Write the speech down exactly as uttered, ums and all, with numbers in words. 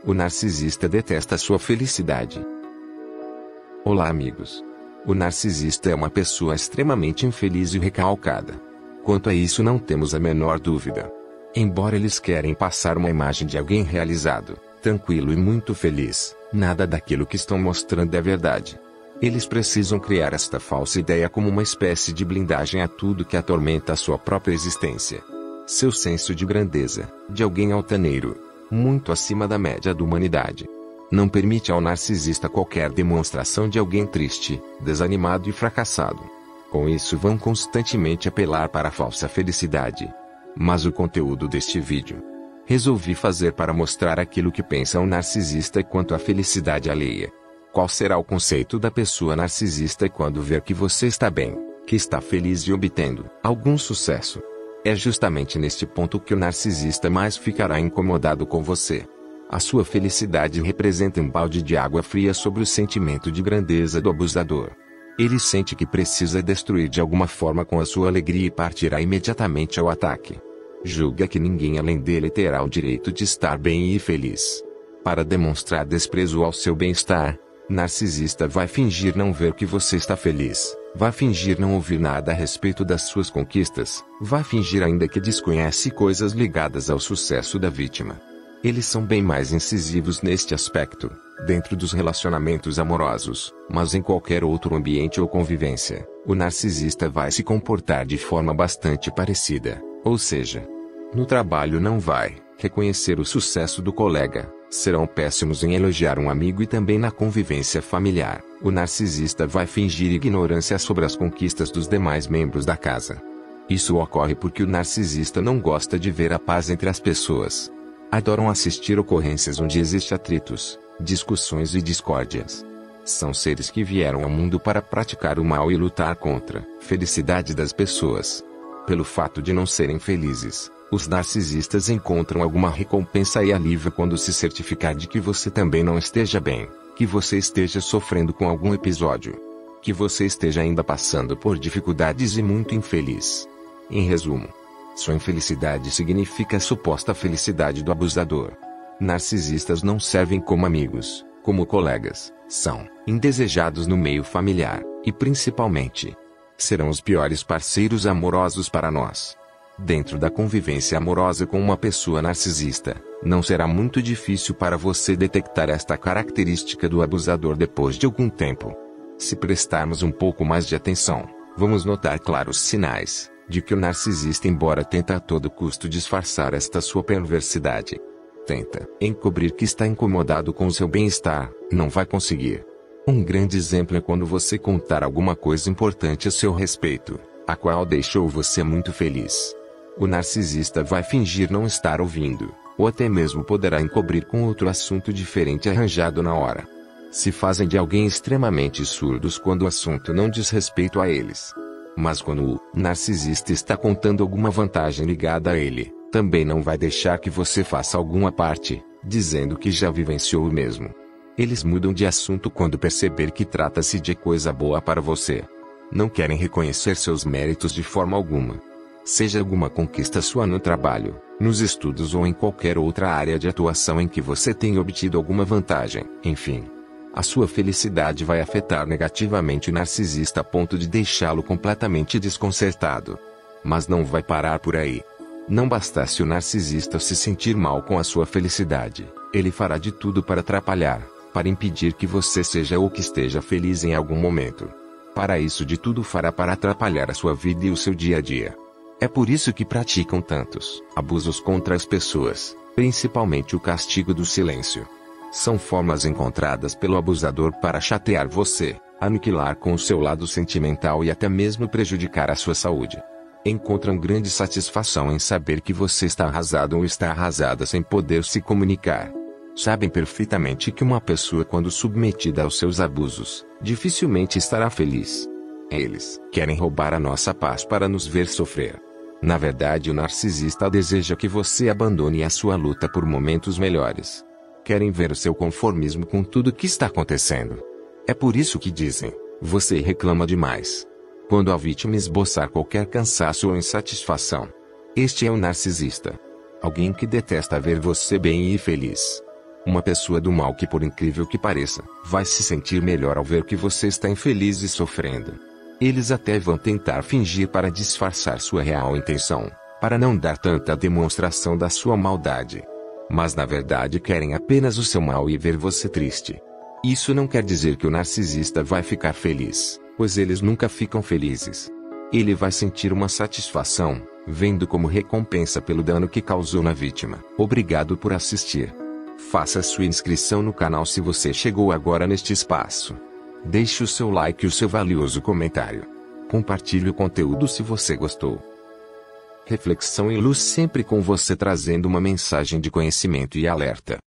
O narcisista detesta sua felicidade. Olá, amigos. O narcisista é uma pessoa extremamente infeliz e recalcada. Quanto a isso não temos a menor dúvida. Embora eles querem passar uma imagem de alguém realizado, tranquilo e muito feliz, nada daquilo que estão mostrando é verdade. Eles precisam criar esta falsa ideia como uma espécie de blindagem a tudo que atormenta a sua própria existência. Seu senso de grandeza, de alguém altaneiro, muito acima da média da humanidade, não permite ao narcisista qualquer demonstração de alguém triste, desanimado e fracassado. Com isso vão constantemente apelar para a falsa felicidade. Mas o conteúdo deste vídeo resolvi fazer para mostrar aquilo que pensa o narcisista quanto à felicidade alheia. Qual será o conceito da pessoa narcisista quando ver que você está bem, que está feliz e obtendo algum sucesso? É justamente neste ponto que o narcisista mais ficará incomodado com você. A sua felicidade representa um balde de água fria sobre o sentimento de grandeza do abusador. Ele sente que precisa destruir de alguma forma com a sua alegria e partirá imediatamente ao ataque. Julga que ninguém além dele terá o direito de estar bem e feliz. Para demonstrar desprezo ao seu bem-estar, narcisista vai fingir não ver que você está feliz, vai fingir não ouvir nada a respeito das suas conquistas, vai fingir ainda que desconhece coisas ligadas ao sucesso da vítima. Eles são bem mais incisivos neste aspecto, dentro dos relacionamentos amorosos, mas em qualquer outro ambiente ou convivência, o narcisista vai se comportar de forma bastante parecida, ou seja, no trabalho não vai reconhecer o sucesso do colega, serão péssimos em elogiar um amigo e também na convivência familiar, o narcisista vai fingir ignorância sobre as conquistas dos demais membros da casa. Isso ocorre porque o narcisista não gosta de ver a paz entre as pessoas. Adoram assistir ocorrências onde existe atritos, discussões e discórdias. São seres que vieram ao mundo para praticar o mal e lutar contra a felicidade das pessoas. Pelo fato de não serem felizes, os narcisistas encontram alguma recompensa e alívio quando se certificar de que você também não esteja bem, que você esteja sofrendo com algum episódio, que você esteja ainda passando por dificuldades e muito infeliz. Em resumo, sua infelicidade significa a suposta felicidade do abusador. Narcisistas não servem como amigos, como colegas, são indesejados no meio familiar, e principalmente, serão os piores parceiros amorosos para nós. Dentro da convivência amorosa com uma pessoa narcisista, não será muito difícil para você detectar esta característica do abusador depois de algum tempo. Se prestarmos um pouco mais de atenção, vamos notar claros sinais de que o narcisista, embora tenta a todo custo disfarçar esta sua perversidade, tenta encobrir que está incomodado com o seu bem-estar, não vai conseguir. Um grande exemplo é quando você contar alguma coisa importante a seu respeito, a qual deixou você muito feliz. O narcisista vai fingir não estar ouvindo, ou até mesmo poderá encobrir com outro assunto diferente arranjado na hora. Se fazem de alguém extremamente surdos quando o assunto não diz respeito a eles. Mas quando o narcisista está contando alguma vantagem ligada a ele, também não vai deixar que você faça alguma parte, dizendo que já vivenciou o mesmo. Eles mudam de assunto quando perceber que trata-se de coisa boa para você. Não querem reconhecer seus méritos de forma alguma. Seja alguma conquista sua no trabalho, nos estudos ou em qualquer outra área de atuação em que você tenha obtido alguma vantagem, enfim. A sua felicidade vai afetar negativamente o narcisista a ponto de deixá-lo completamente desconcertado. Mas não vai parar por aí. Não bastasse o narcisista se sentir mal com a sua felicidade, ele fará de tudo para atrapalhar, para impedir que você seja ou que esteja feliz em algum momento. Para isso de tudo fará para atrapalhar a sua vida e o seu dia a dia. É por isso que praticam tantos abusos contra as pessoas, principalmente o castigo do silêncio. São formas encontradas pelo abusador para chatear você, aniquilar com o seu lado sentimental e até mesmo prejudicar a sua saúde. Encontram grande satisfação em saber que você está arrasado ou está arrasada sem poder se comunicar. Sabem perfeitamente que uma pessoa, quando submetida aos seus abusos, dificilmente estará feliz. Eles querem roubar a nossa paz para nos ver sofrer. Na verdade, o narcisista deseja que você abandone a sua luta por momentos melhores. Querem ver o seu conformismo com tudo que está acontecendo. É por isso que dizem, você reclama demais. Quando a vítima esboçar qualquer cansaço ou insatisfação. Este é o narcisista. Alguém que detesta ver você bem e feliz. Uma pessoa do mal que, por incrível que pareça, vai se sentir melhor ao ver que você está infeliz e sofrendo. Eles até vão tentar fingir para disfarçar sua real intenção, para não dar tanta demonstração da sua maldade. Mas na verdade querem apenas o seu mal e ver você triste. Isso não quer dizer que o narcisista vai ficar feliz, pois eles nunca ficam felizes. Ele vai sentir uma satisfação, vendo como recompensa pelo dano que causou na vítima. Obrigado por assistir. Faça sua inscrição no canal se você chegou agora neste espaço. Deixe o seu like e o seu valioso comentário. Compartilhe o conteúdo se você gostou. Reflexão em Luz, sempre com você, trazendo uma mensagem de conhecimento e alerta.